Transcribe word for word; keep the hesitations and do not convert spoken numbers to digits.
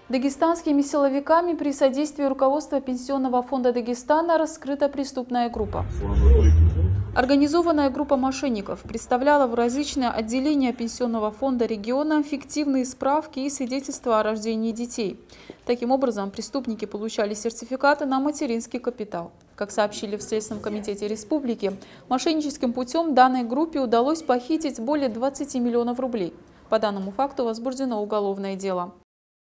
Дагестанскими силовиками при содействии руководства Пенсионного фонда Дагестана раскрыта преступная группа. Организованная группа мошенников представляла в различные отделения Пенсионного фонда региона фиктивные справки и свидетельства о рождении детей. Таким образом, преступники получали сертификаты на материнский капитал. Как сообщили в Следственном комитете республики, мошенническим путем данной группе удалось похитить более двадцати миллионов рублей. По данному факту возбуждено уголовное дело.